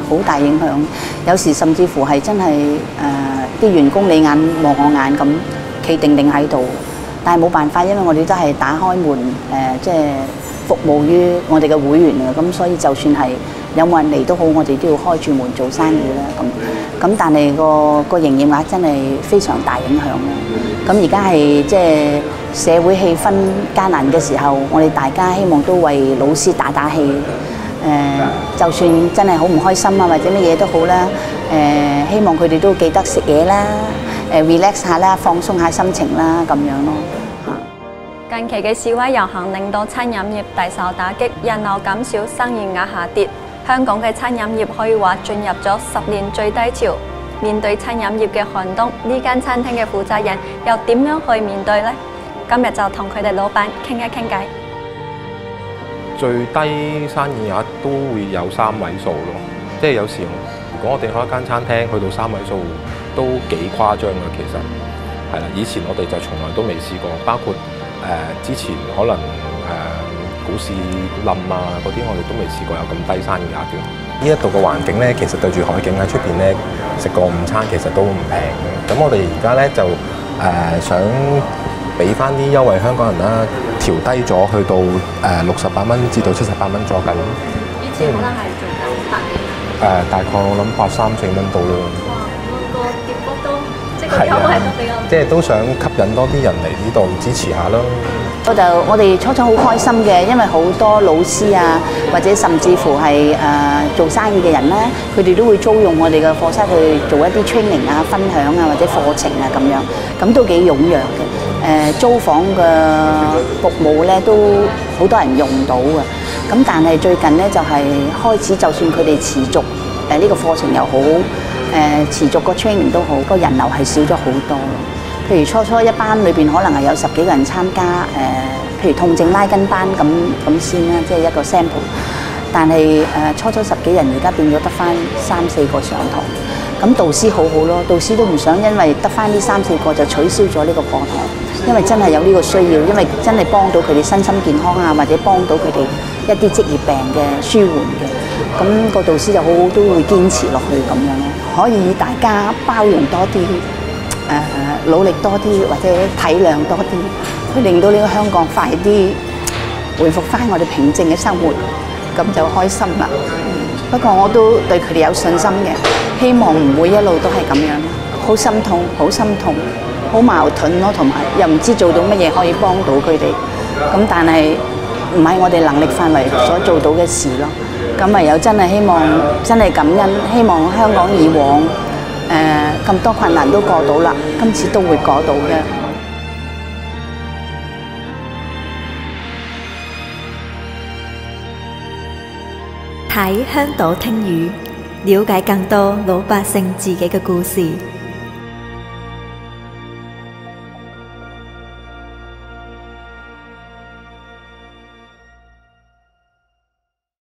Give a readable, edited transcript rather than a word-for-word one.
好大影響。有時甚至乎係真係啲員工你眼望我眼咁企定定喺度，但係冇辦法，因為我哋都係打開門即係服務於我哋嘅會員啊，咁所以就算係有冇人嚟都好，我哋都要開住門做生意啦。咁但係個營業額真係非常大影響啦。咁而家係即係社會氣氛艱難嘅時候，我哋大家希望都為老師打打氣。就算真係好唔開心啊，或者乜嘢都好啦，希望佢哋都記得食嘢啦，relax 下啦，放鬆下心情啦，咁樣咯。 近期嘅示威遊行令到餐飲業大受打擊，人流減少，生意額下跌。香港嘅餐飲業可以話進入咗10年最低潮。面對餐飲業嘅寒冬，呢間餐廳嘅負責人又點樣去面對呢？今日就同佢哋老闆傾一傾偈。 最低生意額都會有3位數咯，即係有時如果我哋開一間餐廳去到3位數都幾誇張嘅，其實係啦。以前我哋就從來都未試過，包括之前可能股市冧啊嗰啲，我哋都未試過有咁低生意額嘅。呢一度嘅環境咧，其實對住海景喺出邊咧食個午餐其實都唔平嘅。咁我哋而家咧就想俾翻啲優惠香港人啦，調低咗去到68蚊至到78蚊左右。 以前可能係做緊100幾蚊。 大概我諗83、4蚊到咯。 哇，個跌幅都即係個優惠都比較。 即係都想吸引多啲人嚟呢度支持下咯。 我哋初初好開心嘅，因為好多老師啊，或者甚至乎係做生意嘅人咧，佢哋都會租用我哋嘅課室去做一啲 training 啊、分享啊或者課程啊咁樣，咁都幾踴躍嘅。租房嘅服務咧都好多人用到嘅。咁但係最近咧就係開始，就算佢哋持續呢個課程又好，持續個 training 都好，個人流係少咗好多。譬如初一班裏邊可能係有10幾個人參加，譬如痛症拉筋班咁先啦，即係一個 sample。但係初10幾人，而家變咗得翻3、4個上堂。咁導師好好咯，導師都唔想因為得翻呢3、4個就取消咗呢個課堂，因為真係有呢個需要，因為真係幫到佢哋身心健康啊，或者幫到佢哋一啲職業病嘅舒緩嘅。咁個導師就好好都會堅持落去咁樣咯，可以大家包容多啲。努力多啲或者體諒多啲，去令到呢個香港快啲恢復翻我哋平靜嘅生活，咁就開心啦。不過我都對佢哋有信心嘅，希望唔會一路都係咁樣。好心痛，好心痛，好矛盾咯，同埋又唔知做到乜嘢可以幫到佢哋。咁但係唔係我哋能力範圍所做到嘅事咯。咁唯有真係希望真係感恩，希望香港以往咁多困難都過到啦，今次都會過到嘅。 睇香島聽語，了解更多老百姓自己嘅故事。